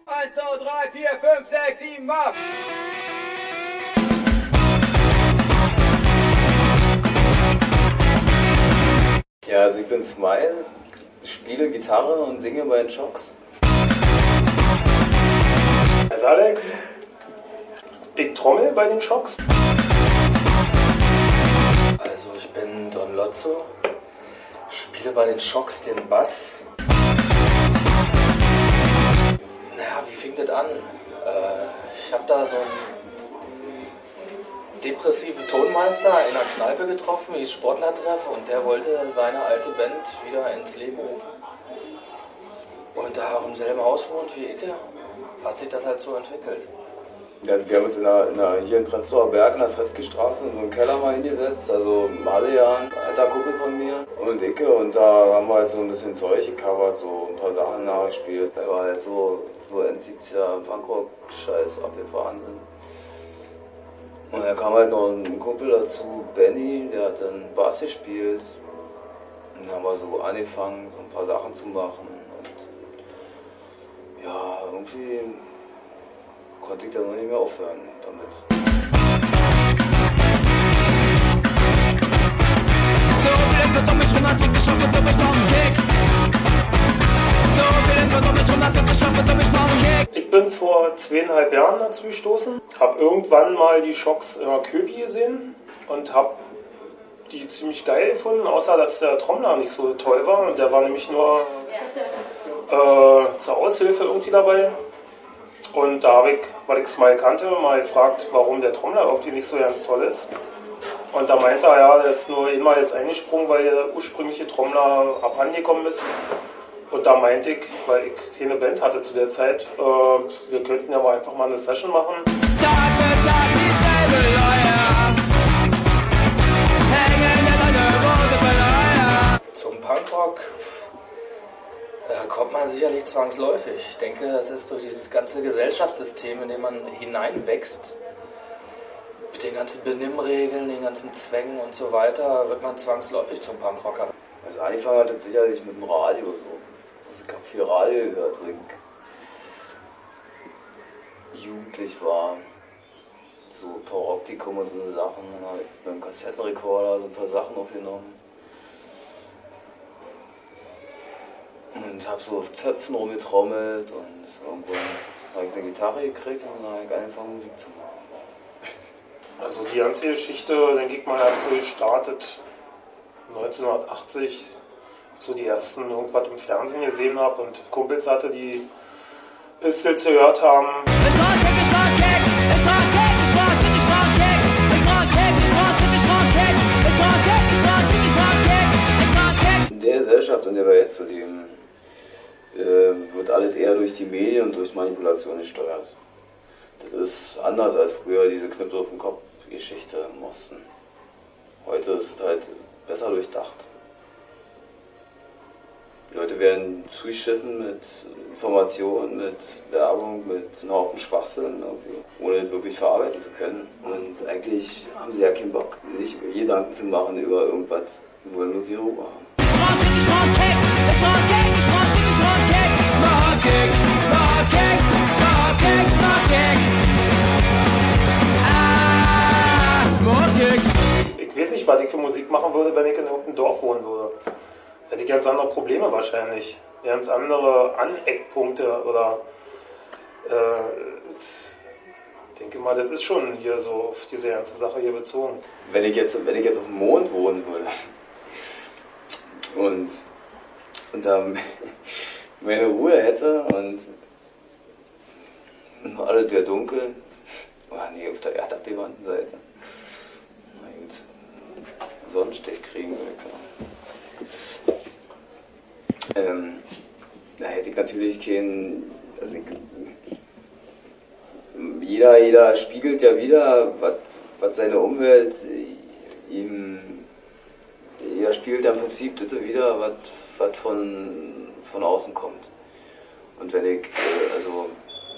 1, 2, 3, 4, 5, 6, 7, 8. Ja, also ich bin Smile, spiele Gitarre und singe bei den Shocks. Das ist Alex. Ich trommel bei den Shocks. Also ich bin Don Lotso, spiele bei den Shocks den Bass. Naja, wie fing das an? Ich habe da so einen depressiven Tonmeister in einer Kneipe getroffen, hieß Sportlertreff, und der wollte seine alte Band wieder ins Leben rufen. Und da er auch im selben Haus wohnt wie ich, hat sich das halt so entwickelt. Also wir haben uns hier in Prenzlauer Berg in der Sretzky-Straße in so einen Keller mal hingesetzt, also Malejan, alter Kumpel von mir und Icke, und da haben wir halt so ein bisschen Zeug gecovert, so ein paar Sachen nachgespielt, weil wir halt so End-70er Punkrock-Scheiß abgefahren sind. Und dann kam halt noch ein Kumpel dazu, Benny, der hat dann Bass gespielt, und dann haben wir so angefangen, so ein paar Sachen zu machen, und ja, irgendwie konnte ich dann noch nicht mehr aufhören damit. Ich bin vor 2,5 Jahren dazu gestoßen, habe irgendwann mal die Shocks in der Köpi gesehen und habe die ziemlich geil gefunden, außer dass der Trommler nicht so toll war, und der war nämlich nur zur Aushilfe irgendwie dabei. Und da habe ich, weil ich Smile kannte, mal gefragt, warum der Trommler irgendwie nicht so ganz toll ist. Und da meinte er, ja, der ist nur einmal jetzt eingesprungen, weil der ursprüngliche Trommler abhandengekommen ist. Und da meinte ich, weil ich keine Band hatte zu der Zeit, wir könnten ja mal einfach mal eine Session machen. Tag für Tag dieselbe Leier. Hängende lange rote Beleier. Zum Punkrock kommt man sicherlich zwangsläufig. Ich denke, das ist durch dieses ganze Gesellschaftssystem, in dem man hineinwächst, mit den ganzen Benimmregeln, den ganzen Zwängen und so weiter, wird man zwangsläufig zum Punkrocker. Also angefangen hat das sicherlich mit dem Radio so. Also ich habe viel Radio gehört, wenn ich jugendlich war. So Pauroptikum und so eine Sachen. Dann habe ich mit dem Kassettenrekorder so ein paar Sachen aufgenommen. Und habe so auf Töpfen rumgetrommelt, und irgendwann habe ich eine Gitarre gekriegt und dann habe ich angefangen, Musik zu machen. Also die ganze Geschichte, denke ich mal, hat so gestartet 1980, so die ersten irgendwas im Fernsehen gesehen habe und Kumpels hatte, die Pistols gehört haben. In der Gesellschaft, in der wir jetzt so leben, wird alles eher durch die Medien und durch Manipulation gesteuert. Das ist anders als früher diese Knüppel auf den Kopf Geschichte im Osten. Heute ist es halt besser durchdacht. Die Leute werden zugeschissen mit Informationen, mit Werbung, mit einem Haufen Schwachsinn irgendwie, ohne das wirklich verarbeiten zu können. Und eigentlich haben sie ja keinen Bock, sich Gedanken zu machen über irgendwas. Sie wollen nur ihre Ruhe haben. Ich weiß nicht, was ich für Musik machen würde, wenn ich in irgendeinem Dorf wohnen würde. Hätte ich ganz andere Probleme wahrscheinlich. Ganz andere Aneckpunkte oder ich denke mal, das ist schon hier so auf diese ganze Sache hier bezogen. Wenn ich jetzt auf dem Mond wohnen würde und da meine Ruhe hätte und alles wäre dunkel, nee, auf der erdabgewandten Seite. Na gut, Sonnenstich kriegen würde. Da hätte ich natürlich keinen, also jeder spiegelt ja wieder, was seine Umwelt ihm, jeder spiegelt ja im Prinzip das wieder, was von außen kommt. Und wenn ich, also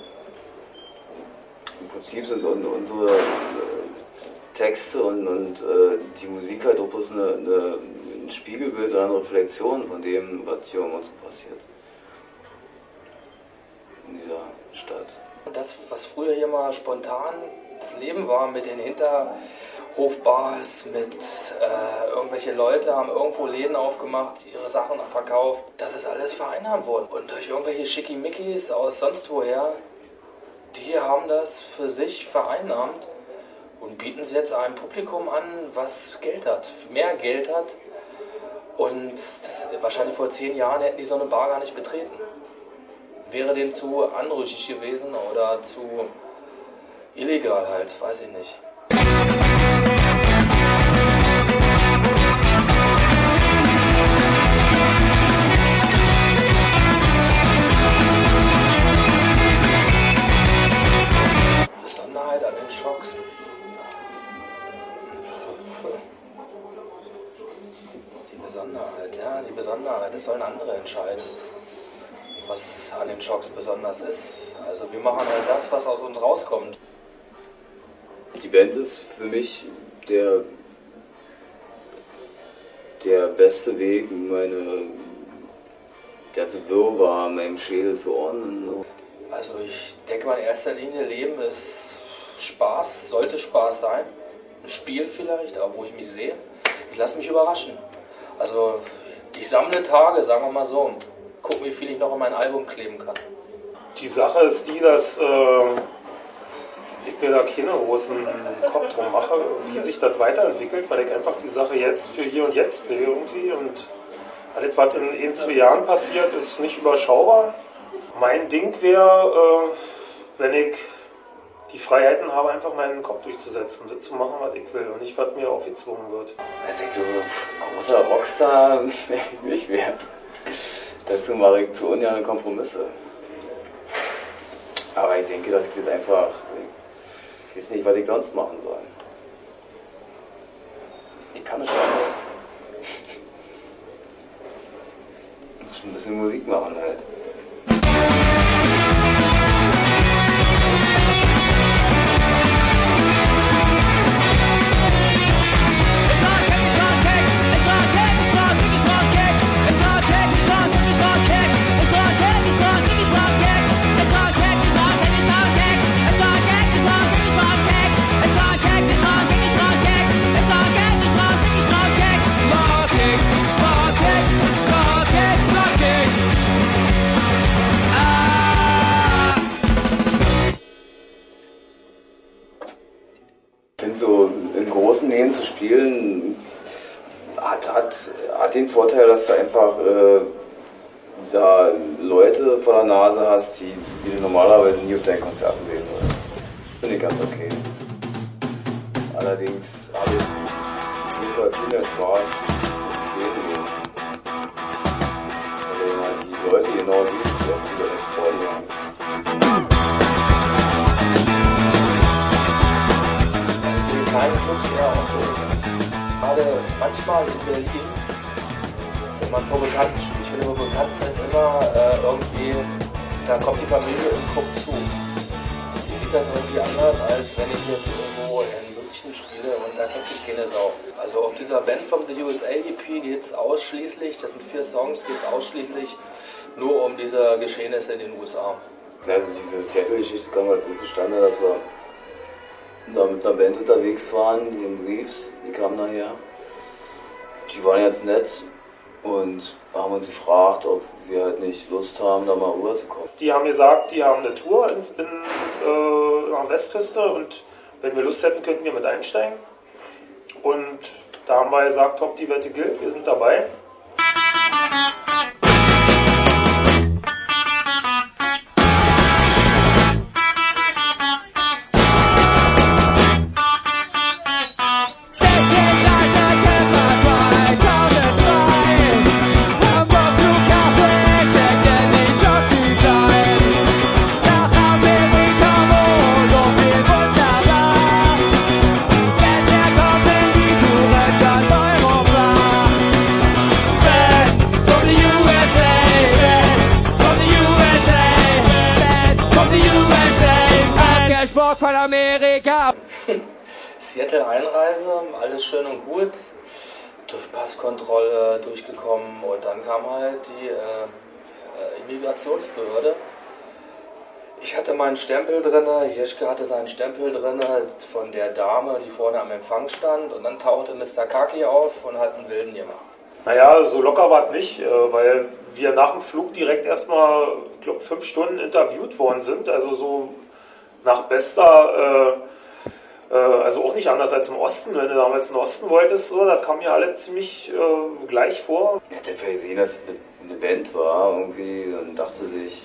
im Prinzip sind unsere Texte und die Musik halt auch bloß ein Spiegelbild oder eine Reflexion von dem, was hier um uns passiert. In dieser statt. Das, was früher hier mal spontan das Leben war mit den Hinterhofbars, mit irgendwelche Leute haben irgendwo Läden aufgemacht, ihre Sachen verkauft, das ist alles vereinnahmt worden. Und durch irgendwelche Schickimickis aus sonst woher, die haben das für sich vereinnahmt und bieten es jetzt einem Publikum an, was Geld hat, mehr Geld hat. Und wahrscheinlich vor 10 Jahren hätten die so eine Bar gar nicht betreten. Wäre denen zu anrüchig gewesen oder zu illegal halt, weiß ich nicht. Besonderheit an den Schocks. Die Besonderheit, das sollen andere entscheiden, was an den Schocks besonders ist. Also wir machen halt das, was aus uns rauskommt. Die Band ist für mich der beste Weg, meine ganze Wirrwarr in meinem Schädel zu ordnen. Also ich denke mal in erster Linie, Leben ist Spaß, sollte Spaß sein. Ein Spiel vielleicht, aber wo ich mich sehe. Ich lasse mich überraschen. Also ich sammle Tage, sagen wir mal so. Gucken, wie viel ich noch an mein Album kleben kann. Die Sache ist die, dass ich mir da keine großen Kopf drum mache, wie sich das weiterentwickelt, weil ich einfach die Sache jetzt für hier und jetzt sehe irgendwie. Und alles, was in 1-2 Jahren passiert, ist nicht überschaubar. Mein Ding wäre, wenn ich die Freiheiten habe, einfach meinen Kopf durchzusetzen, das zu machen, was ich will und nicht, was mir aufgezwungen wird. Also du großer Rockstar nicht mehr. Dazu mache ich zu ungerne Kompromisse. Aber ich denke, dass ich das einfach, ich weiß nicht, was ich sonst machen soll. Ich kann es schon. Ich muss ein bisschen Musik machen halt. Ich finde so in großen Läden zu spielen hat den Vorteil, dass du einfach da Leute vor der Nase hast, die du normalerweise nie auf deinen Konzerten sehen würdest. Finde ich ganz okay. Allerdings habe ich auf jeden Fall viel mehr Spaß im Treten gehen. Weil du halt die Leute genau siehst, was sie direkt vor dir haben. Kleine Clubs eher auch so. Gerade manchmal in Berlin, wenn man vor Bekannten spielt. Ich finde, vor Bekannten ist immer irgendwie, da kommt die Familie und guckt zu. Die sieht das irgendwie anders, als wenn ich jetzt irgendwo in München spiele und da kennt mich keine Sau. Also auf dieser Band from the USA EP geht es ausschließlich, das sind 4 Songs, geht es ausschließlich nur um diese Geschehnisse in den USA. Also diese Seattle-Geschichte kam halt so zustande, dass wir da mit einer Band unterwegs waren, die im Reeves, die kamen nachher. Die waren jetzt nett und haben uns gefragt, ob wir halt nicht Lust haben, da mal rüberzukommen. Die haben gesagt, die haben eine Tour an der Westküste und wenn wir Lust hätten, könnten wir mit einsteigen. Und da haben wir gesagt, top, die Wette gilt, wir sind dabei. Von Amerika. Seattle Einreise, alles schön und gut, durch Passkontrolle durchgekommen und dann kam halt die Immigrationsbehörde. Ich hatte meinen Stempel drin, Jeschke hatte seinen Stempel drin von der Dame, die vorne am Empfang stand. Und dann tauchte Mr. Kaki auf und hat einen Wilden gemacht. Naja, so locker war es nicht, weil wir nach dem Flug direkt erstmal, ich glaube, 5 Stunden interviewt worden sind. Also so nach bester, also auch nicht anders als im Osten. Wenn du damals in den Osten wolltest, so, das kam mir alle ziemlich gleich vor. Er hat einfach gesehen, dass es eine Band war irgendwie und dachte sich,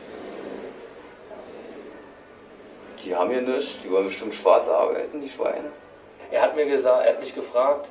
die haben hier nichts, die wollen bestimmt schwarz arbeiten, die Schweine. Er hat mich gefragt,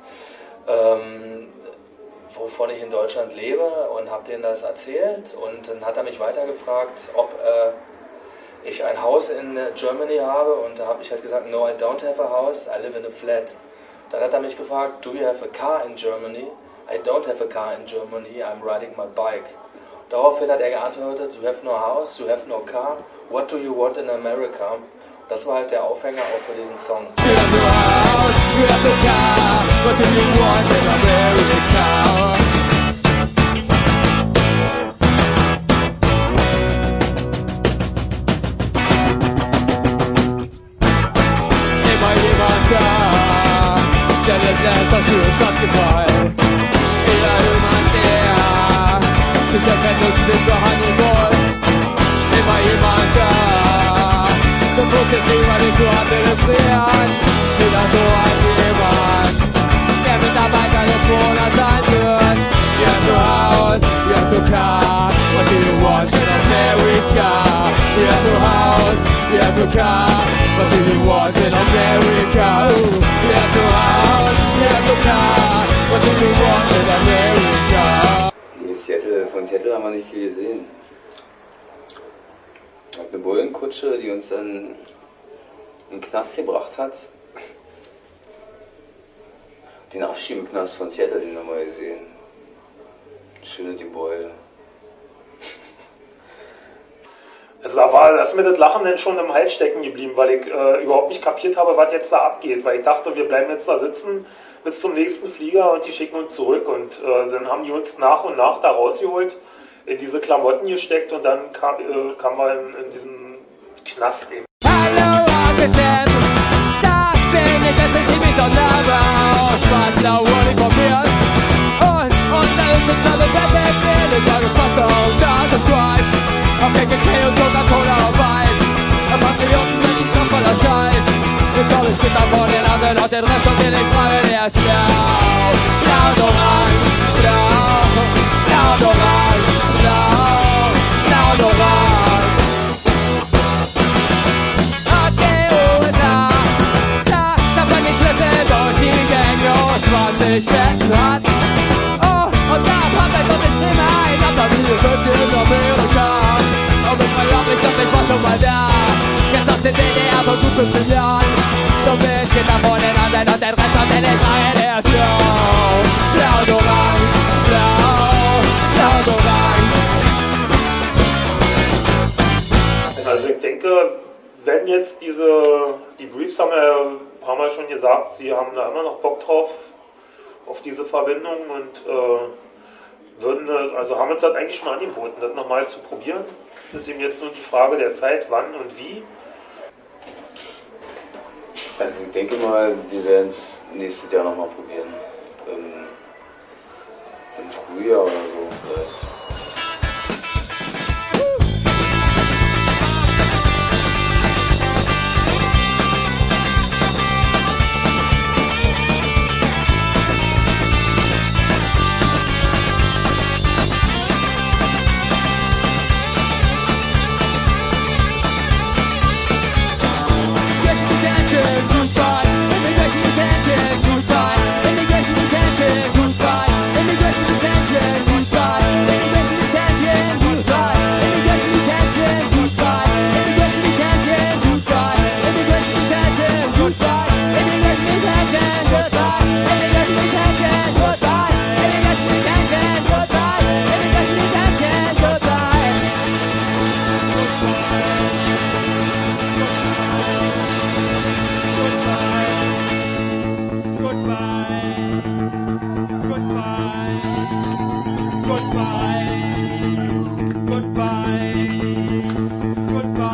wovon ich in Deutschland lebe und habe denen das erzählt. Und dann hat er mich weiter gefragt, ob ich ein Haus in Germany habe. Und da habe ich halt gesagt, no, I don't have a house, I live in a flat. Dann hat er mich gefragt, do you have a car in Germany? I don't have a car in Germany, I'm riding my bike. Daraufhin hat er geantwortet, you have no house, you have no car, what do you want in America? Das war halt der Aufhänger auch für diesen Song. You have no house, you have no car, what do you want in America? Immer jemand da, der dir selbst das für Schatz gefällt. Oder jemand, der sich erkennt und sich behandeln muss. Immer jemand da, der fokussiert nicht so administrieren. Wieder so ein jemand, der Mitarbeiter des Monats sein wird. You have no house, you have no car, what do you want in America? You have no house, you have no car, what do you want in America? You have no house, you have no car, what do you want in America? Von Seattle haben wir nicht viel gesehen. Es gab eine Bullenkutsche, die uns dann in den Knast gebracht hat. Den Abschiebeknast von Seattle, den haben wir gesehen. Schöne die Beule. Also da ist mir das Lachen dann schon im Hals stecken geblieben, weil ich überhaupt nicht kapiert habe, was jetzt da abgeht. Weil ich dachte, wir bleiben jetzt da sitzen bis zum nächsten Flieger und die schicken uns zurück. Und dann haben die uns nach und nach da rausgeholt, in diese Klamotten gesteckt und dann kam man in diesen Knast eben. Hallo Arkansas, da bin ich, das sind die Sonderau, schwarz-blau uniformiert. Und da ist es alle Wetter, ich habe Fassung, das ist right. Auf KKK und Coca-Cola auf Eis. Er passt mich unten mit dem Kopf voller Scheiß. Jetzt soll ich Gitter von den anderen und den Rest und den ich frage, der ist blau. Blau und orange, blau, blau und orange, blau, blau und orange. Okay, USA, da bring ich Schlüssel durch die Gänge und 20 Betten hat. Oh, und da hab ich und ich nehme ein, ab da will ich in Amerika. Und ich verjagt nicht, doch ich war schon mal da. Jetzt aus den DDR vor gut 15 Jahren. So will ich Gitter von den anderen und den Rest und den Israel, der ist blau. Blau und orange, blau, blau und orange. Also ich denke, wenn jetzt die Briefs haben ja ein paar Mal schon gesagt, sie haben da immer noch Bock drauf, auf diese Verbindung und haben uns das eigentlich schon angeboten, das nochmal zu probieren. Das ist eben jetzt nur die Frage der Zeit, wann und wie. Also ich denke mal, wir werden es nächstes Jahr nochmal probieren. Im Frühjahr oder so vielleicht. Immigration detention, goodbye. Immigration detention, goodbye.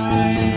Musik.